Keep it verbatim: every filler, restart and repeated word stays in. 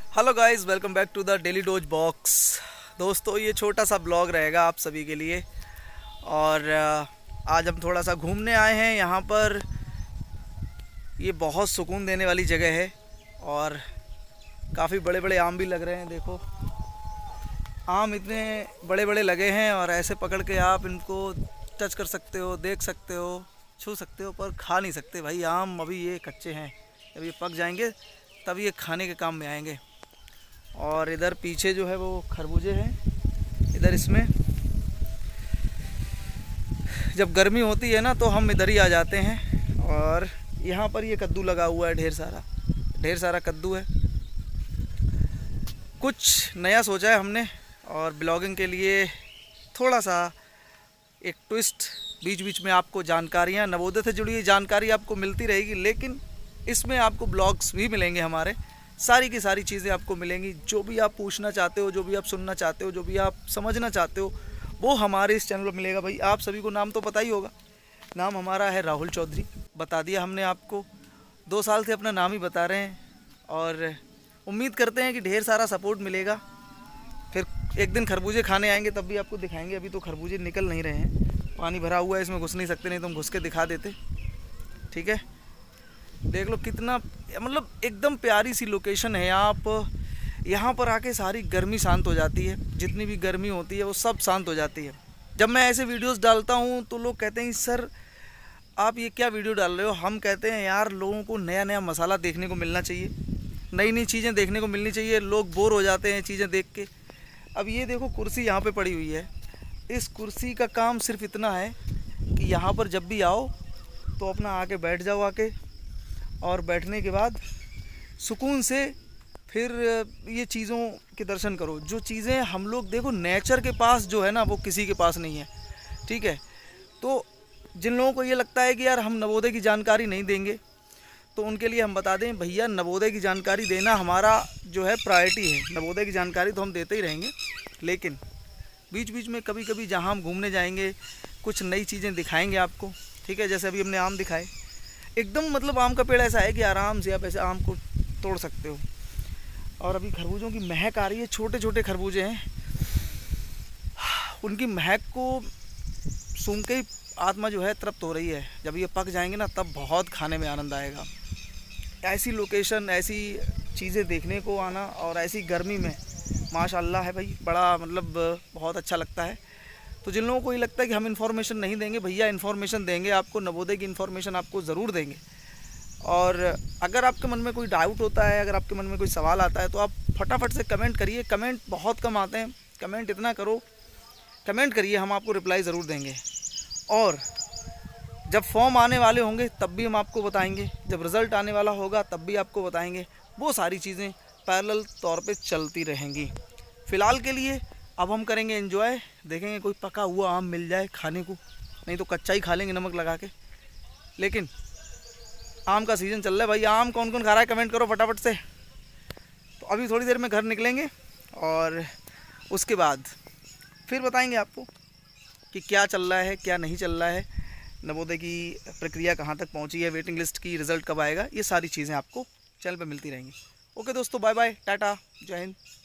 Hello guys, welcome back to the daily dose box. दोस्तों, ये छोटा सा ब्लॉग रहेगा आप सभी के लिए। और आज हम थोड़ा सा घूमने आए हैं यहाँ पर। ये बहुत सुकून देने वाली जगह है और काफ़ी बड़े बड़े आम भी लग रहे हैं। देखो, आम इतने बड़े बड़े लगे हैं और ऐसे पकड़ के आप इनको टच कर सकते हो, देख सकते हो, छू सकते हो, पर खा नहीं सकते भाई। आम अभी ये कच्चे हैं, जब ये पक जाएंगे तब ये खाने के काम में आएंगे। और इधर पीछे जो है वो खरबूजे हैं। इधर इसमें जब गर्मी होती है ना तो हम इधर ही आ जाते हैं। और यहाँ पर ये कद्दू लगा हुआ है, ढेर सारा ढेर सारा कद्दू है। कुछ नया सोचा है हमने और ब्लॉगिंग के लिए थोड़ा सा एक ट्विस्ट। बीच बीच में आपको जानकारियाँ, नवोदय से जुड़ी जानकारी आपको मिलती रहेगी, लेकिन इसमें आपको ब्लॉग्स भी मिलेंगे हमारे। सारी की सारी चीज़ें आपको मिलेंगी। जो भी आप पूछना चाहते हो, जो भी आप सुनना चाहते हो, जो भी आप समझना चाहते हो, वो हमारे इस चैनल पर मिलेगा। भाई आप सभी को नाम तो पता ही होगा। नाम हमारा है राहुल चौधरी। बता दिया हमने आपको, दो साल से अपना नाम ही बता रहे हैं और उम्मीद करते हैं कि ढेर सारा सपोर्ट मिलेगा। फिर एक दिन खरबूजे खाने आएंगे तब भी आपको दिखाएंगे। अभी तो खरबूजे निकल नहीं रहे हैं, पानी भरा हुआ है, इसमें घुस नहीं सकते, नहीं तो हम घुस के दिखा देते। ठीक है, देख लो कितना, मतलब एकदम प्यारी सी लोकेशन है। आप यहाँ पर आके सारी गर्मी शांत हो जाती है। जितनी भी गर्मी होती है वो सब शांत हो जाती है। जब मैं ऐसे वीडियोस डालता हूँ तो लोग कहते हैं सर आप ये क्या वीडियो डाल रहे हो। हम कहते हैं यार, लोगों को नया नया मसाला देखने को मिलना चाहिए, नई नई चीज़ें देखने को मिलनी चाहिए। लोग बोर हो जाते हैं चीज़ें देख के। अब ये देखो, कुर्सी यहाँ पे पड़ी हुई है। इस कुर्सी का काम सिर्फ इतना है कि यहाँ पर जब भी आओ तो अपना आके बैठ जाओ आके, और बैठने के बाद सुकून से फिर ये चीज़ों के दर्शन करो। जो चीज़ें हम लोग, देखो नेचर के पास जो है ना, वो किसी के पास नहीं है। ठीक है, तो जिन लोगों को ये लगता है कि यार हम नवोदय की जानकारी नहीं देंगे, तो उनके लिए हम बता दें भैया, नवोदय की जानकारी देना हमारा जो है प्रायोरिटी है। नवोदय की जानकारी तो हम देते ही रहेंगे, लेकिन बीच बीच में कभी कभी जहाँ हम घूमने जाएंगे कुछ नई चीज़ें दिखाएंगे आपको। ठीक है, जैसे अभी हमने आम दिखाए। एकदम मतलब आम का पेड़ ऐसा है कि आराम से आप ऐसे आम को तोड़ सकते हो। और अभी खरबूजों की महक आ रही है। छोटे छोटे खरबूजे हैं, उनकी महक को सूंघ के ही आत्मा जो है तृप्त हो रही है। जब ये पक जाएंगे ना तब बहुत खाने में आनंद आएगा। ऐसी लोकेशन, ऐसी चीज़ें देखने को आना और ऐसी गर्मी में माशाल्लाह है भाई, बड़ा मतलब बहुत अच्छा लगता है। तो जिन लोगों को ये लगता है कि हम इन्फॉर्मेशन नहीं देंगे, भैया इन्फॉर्मेशन देंगे आपको, नवोदय की इन्फॉर्मेशन आपको ज़रूर देंगे। और अगर आपके मन में कोई डाउट होता है, अगर आपके मन में कोई सवाल आता है, तो आप फटाफट से कमेंट करिए। कमेंट बहुत कम आते हैं, कमेंट इतना करो, कमेंट करिए, हम आपको रिप्लाई ज़रूर देंगे। और जब फॉर्म आने वाले होंगे तब भी हम आपको बताएंगे, जब रिज़ल्ट आने वाला होगा तब भी आपको बताएंगे। वो सारी चीज़ें पैरेलल तौर पे चलती रहेंगी। फ़िलहाल के लिए अब हम करेंगे एंजॉय, देखेंगे कोई पका हुआ आम मिल जाए खाने को, नहीं तो कच्चा ही खा लेंगे नमक लगा के। लेकिन आम का सीज़न चल रहा है भाई। आम कौन कौन खा रहा है कमेंट करो फटाफट से। तो अभी थोड़ी देर में घर निकलेंगे और उसके बाद फिर बताएंगे आपको कि क्या चल रहा है, क्या नहीं चल रहा है, नवोदय की प्रक्रिया कहाँ तक पहुँची है, वेटिंग लिस्ट की रिज़ल्ट कब आएगा। ये सारी चीज़ें आपको चैनल पर मिलती रहेंगी। ओके दोस्तों, बाय बाय, टाटा, जय हिंद।